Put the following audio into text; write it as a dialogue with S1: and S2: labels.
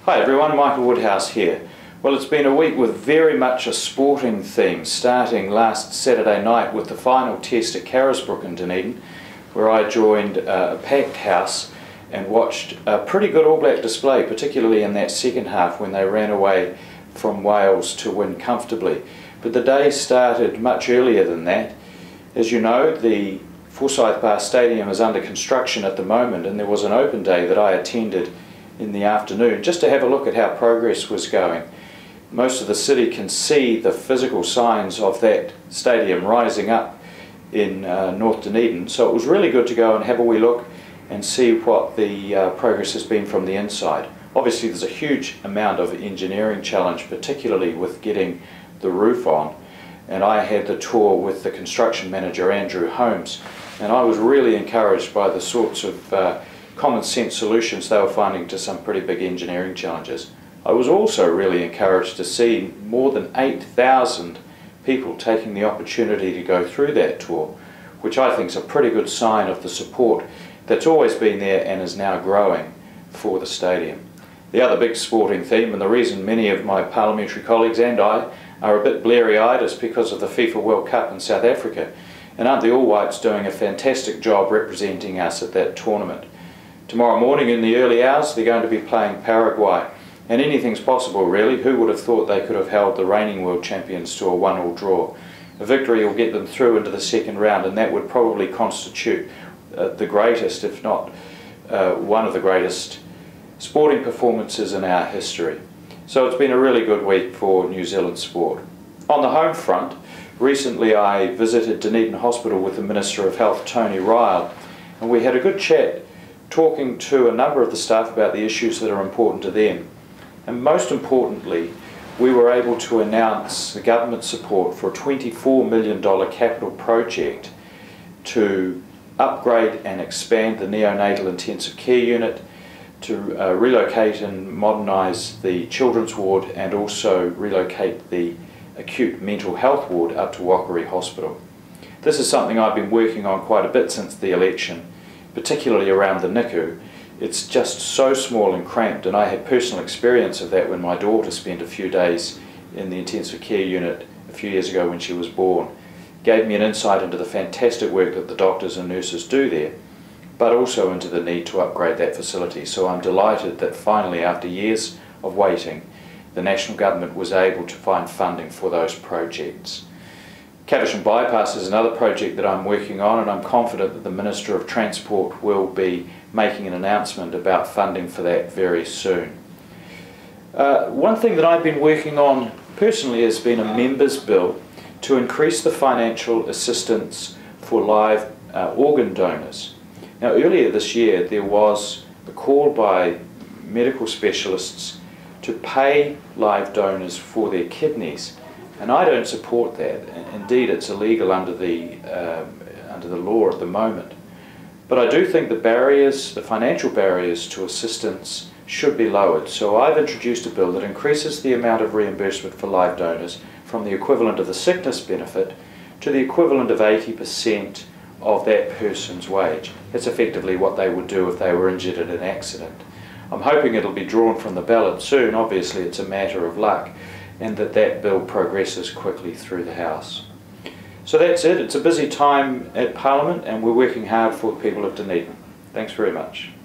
S1: Hi everyone, Michael Woodhouse here. Well, it's been a week with very much a sporting theme, starting last Saturday night with the final test at Carisbrook in Dunedin, where I joined a packed house and watched a pretty good All Black display, particularly in that second half when they ran away from Wales to win comfortably. But the day started much earlier than that. As you know, the Forsyth Bar Stadium is under construction at the moment, and there was an open day that I attended in the afternoon just to have a look at how progress was going. Most of the city can see the physical signs of that stadium rising up in North Dunedin, so it was really good to go and have a wee look and see what the progress has been from the inside. Obviously there's a huge amount of engineering challenge, particularly with getting the roof on, and I had the tour with the construction manager Andrew Holmes, and I was really encouraged by the sorts of common sense solutions they were finding to some pretty big engineering challenges. I was also really encouraged to see more than 8,000 people taking the opportunity to go through that tour, which I think is a pretty good sign of the support that's always been there and is now growing for the stadium. The other big sporting theme, and the reason many of my parliamentary colleagues and I are a bit bleary-eyed, is because of the FIFA World Cup in South Africa. And aren't the All Whites doing a fantastic job representing us at that tournament? Tomorrow morning in the early hours they're going to be playing Paraguay, and anything's possible really. Who would have thought they could have held the reigning world champions to a 1-1 draw? A victory will get them through into the second round, and that would probably constitute the greatest, if not one of the greatest sporting performances in our history. So it's been a really good week for New Zealand sport. On the home front, recently I visited Dunedin Hospital with the Minister of Health, Tony Ryall, and we had a good chat talking to a number of the staff about the issues that are important to them. And most importantly, we were able to announce the government support for a $24 million capital project to upgrade and expand the neonatal intensive care unit, to relocate and modernise the children's ward, and also relocate the acute mental health ward up to Whakaari Hospital. This is something I've been working on quite a bit since the election, particularly around the NICU. It's just so small and cramped, and I had personal experience of that when my daughter spent a few days in the intensive care unit a few years ago when she was born. It gave me an insight into the fantastic work that the doctors and nurses do there, but also into the need to upgrade that facility. So I'm delighted that finally, after years of waiting, the national government was able to find funding for those projects. Caversham Bypass is another project that I'm working on, and I'm confident that the Minister of Transport will be making an announcement about funding for that very soon. One thing that I've been working on personally has been a members' bill to increase the financial assistance for live organ donors. Now, earlier this year there was a call by medical specialists to pay live donors for their kidneys. And I don't support that. Indeed, it's illegal under the law at the moment. But I do think the barriers, the financial barriers to assistance, should be lowered. So I've introduced a bill that increases the amount of reimbursement for live donors from the equivalent of the sickness benefit to the equivalent of 80% of that person's wage. That's effectively what they would do if they were injured in an accident. I'm hoping it'll be drawn from the ballot soon. Obviously, it's a matter of luck, and that bill progresses quickly through the House. So that's it. It's a busy time at Parliament, and we're working hard for the people of Dunedin. Thanks very much.